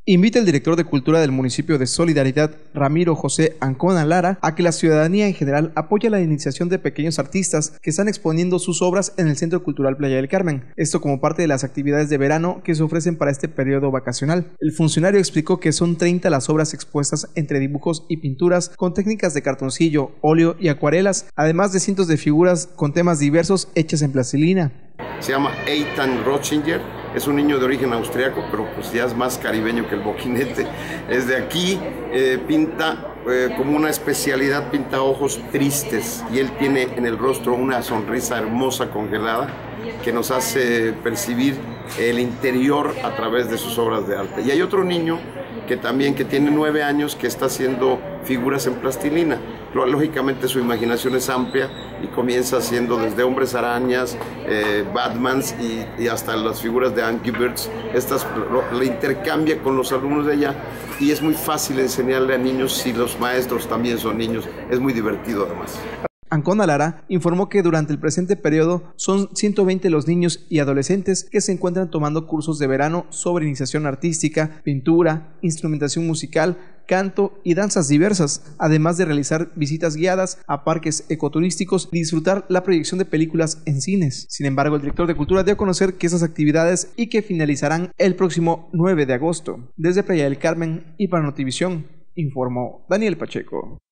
Invita el director de Cultura del municipio de Solidaridad, Ramiro José Ancona Lara, a que la ciudadanía en general apoye la iniciación de pequeños artistas que están exponiendo sus obras en el Centro Cultural Playa del Carmen, esto como parte de las actividades de verano que se ofrecen para este periodo vacacional. El funcionario explicó que son 30 las obras expuestas entre dibujos y pinturas con técnicas de cartoncillo, óleo y acuarelas, además de cientos de figuras con temas diversos hechas en plastilina. Se llama Eitan Rotzinger, es un niño de origen austriaco, pero pues ya es más caribeño que el boquinete. Es de aquí, pinta como una especialidad, pinta ojos tristes, y él tiene en el rostro una sonrisa hermosa congelada que nos hace percibir el interior a través de sus obras de arte. Y hay otro niño que tiene 9 años, que está haciendo figuras en plastilina. Lógicamente su imaginación es amplia y comienza haciendo desde hombres arañas, Batmans y hasta las figuras de Angry Birds. Estas le intercambia con los alumnos de allá y es muy fácil enseñarle a niños si los maestros también son niños. Es muy divertido además. Ancona Lara informó que durante el presente periodo son 120 los niños y adolescentes que se encuentran tomando cursos de verano sobre iniciación artística, pintura, instrumentación musical, canto y danzas diversas, además de realizar visitas guiadas a parques ecoturísticos y disfrutar la proyección de películas en cines. Sin embargo, el director de Cultura dio a conocer que esas actividades y que finalizarán el próximo 9 de agosto. Desde Playa del Carmen y para Notivisión, informó Daniel Pacheco.